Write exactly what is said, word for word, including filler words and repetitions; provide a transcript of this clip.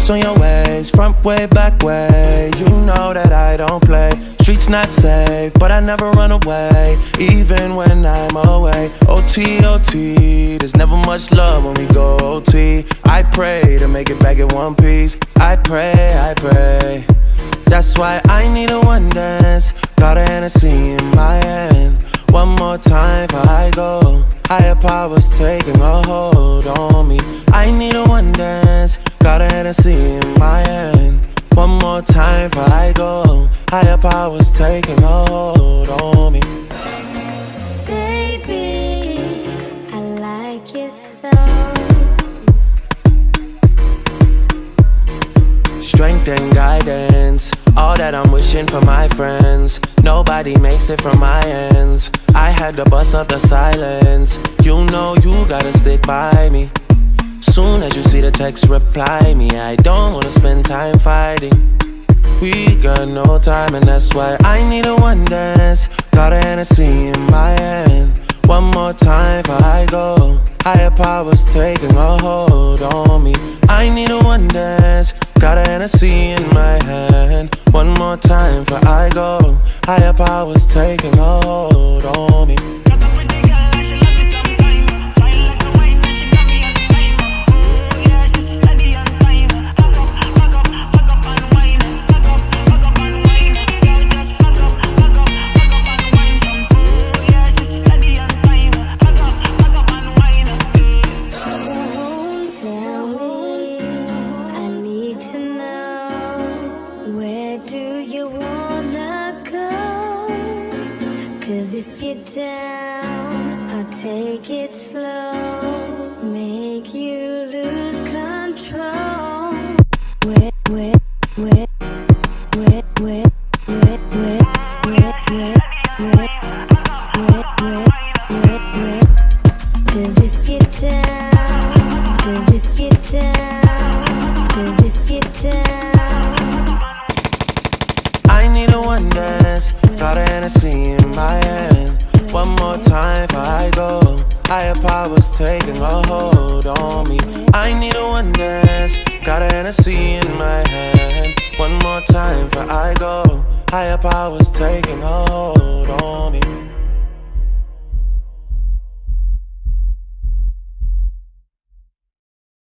Ice on your ways, front way, back way. You know that I don't play. Streets not safe, but I never run away, even when I'm away. O T, O T, there's never much love when we go O T. I pray to make it back in one piece. I pray, I pray. That's why I need a one dance. Got a Hennessy in my hand. One more time before I go. Higher powers taking a hold on me. I need a one dance. Got a Hennessy in my hand. One more time before I go. Higher powers taking a hold on me. Baby, I like your so. Strength and guidance, all that I'm wishing for my friends. Nobody makes it from my ends. I had to bust up the silence. You know you gotta stick by me. Soon as you see the text, reply me. I don't wanna spend time fighting. We got no time, and that's why I need a one dance. Got a Hennessy in my hand. One more time before I go. Higher powers taking a hold on me. I need a one dance. Got a Hennessy in my hand. One more time before I go. Higher powers taking a hold on me. If you're down, I'll take it slow, make you lose control. Wet, wet, wet, wet, wet, wet, wet, wet, wet, wet, wet, wet, wet. 'Cause if you're down, 'cause if you're down, 'cause if you're down. I need a one dance. Got a Hennessy in my hand. One more time before I go. Higher powers taking a hold on me. I need a one dance. Got a Hennessy in my hand. One more time before I go. Higher powers taking a hold on me.